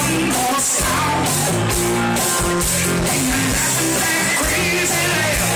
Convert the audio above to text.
one more sound. And you're laughing like crazy later.